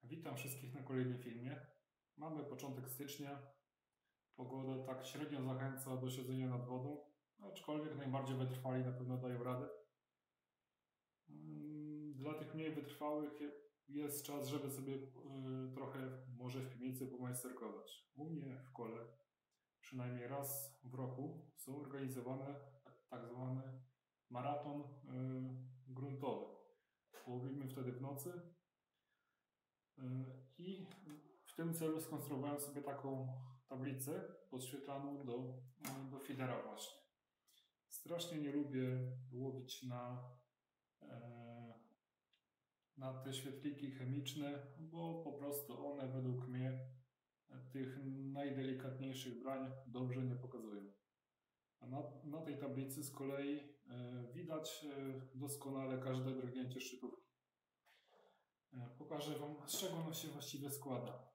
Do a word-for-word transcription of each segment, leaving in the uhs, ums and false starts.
Witam wszystkich na kolejnym filmie. Mamy początek stycznia. Pogoda tak średnio zachęca do siedzenia nad wodą, aczkolwiek najbardziej wytrwali na pewno dają radę. Dla tych mniej wytrwałych jest czas, żeby sobie trochę może w piwnicy pomajsterkować. U mnie w kole przynajmniej raz w roku są organizowane tak zwany maraton gruntowy. Łowimy wtedy w nocy. I w tym celu skonstruowałem sobie taką tablicę podświetlaną do, do feedera właśnie. Strasznie nie lubię łowić na, na te świetliki chemiczne, bo po prostu one według mnie tych najdelikatniejszych brań dobrze nie pokazują. A na, na tej tablicy z kolei widać doskonale każde drgnięcie szczytówki. Pokażę Wam, z czego ono się właściwie składa.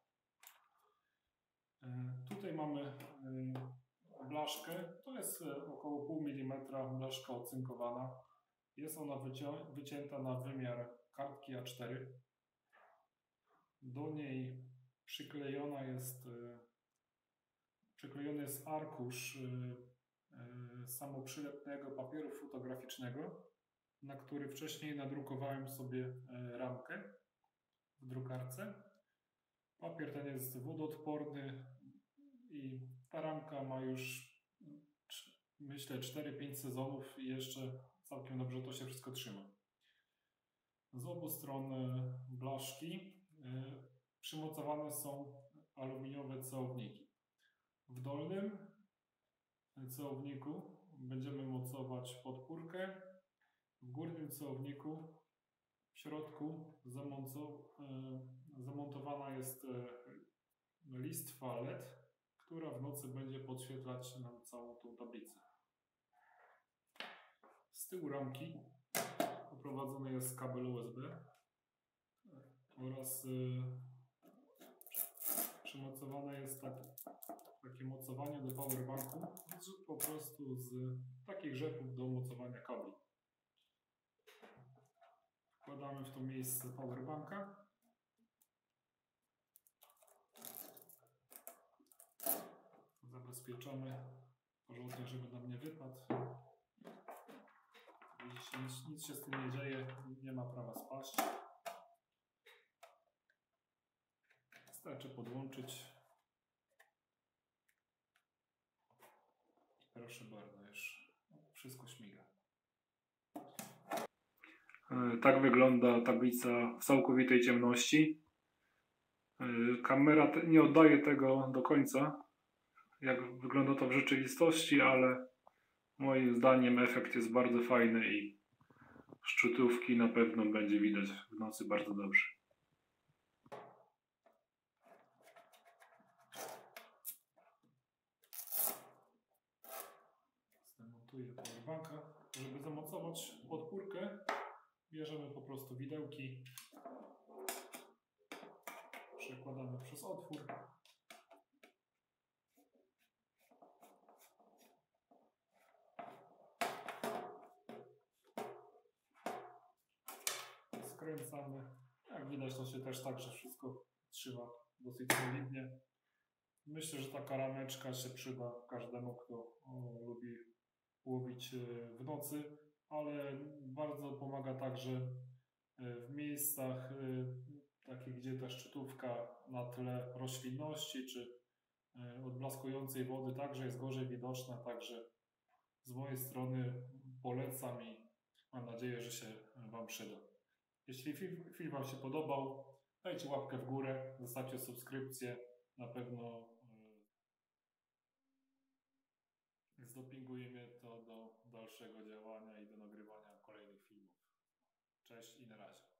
Tutaj mamy blaszkę, to jest około pół milimetra blaszka ocynkowana. Jest ona wycięta na wymiar kartki A cztery. Do niej przyklejona jest, przyklejony jest arkusz samoprzylepnego papieru fotograficznego, na który wcześniej nadrukowałem sobie ramkę w drukarce. Papier ten jest wodoodporny i ta ramka ma już, myślę, cztery pięć sezonów i jeszcze całkiem dobrze to się wszystko trzyma. Z obu stron blaszki przymocowane są aluminiowe cełowniki. W dolnym cełowniku będziemy mocować podpórkę, w górnym cełowniku w środku zamontowana jest listwa L E D, która w nocy będzie podświetlać nam całą tą tablicę. Z tyłu ramki oprowadzony jest kabel U S B oraz przymocowane jest tak, takie mocowanie do powerbanku, po prostu z takich rzepów do mocowania kabli. Wkładamy w to miejsce powerbanka. Zabezpieczamy porządnie, żeby nam nie wypadł. Jeśli nic, nic się z tym nie dzieje, nie ma prawa spaść. Wystarczy podłączyć. Proszę bardzo, już wszystko śmiga. Tak wygląda tablica w całkowitej ciemności. Kamera nie oddaje tego do końca, jak wygląda to w rzeczywistości, ale moim zdaniem efekt jest bardzo fajny i szczytówki na pewno będzie widać w nocy bardzo dobrze. Zdemontuję powerbanka. Żeby zamocować podpórkę, bierzemy po prostu widełki, przekładamy przez otwór. Skręcamy. Jak widać, to się też także wszystko trzyma dosyć solidnie. Myślę, że taka rameczka się przyda każdemu, kto o, lubi łowić w nocy, ale bardzo pomaga także w miejscach takich, gdzie ta szczytówka na tle roślinności czy odblaskującej wody także jest gorzej widoczna, także z mojej strony polecam i mam nadzieję, że się Wam przyda. Jeśli film, film Wam się podobał, dajcie łapkę w górę, zostawcie subskrypcję, na pewno zdopinguje mnie to do dalszego działania i do nagrywania kolejnych filmów. Cześć i na razie.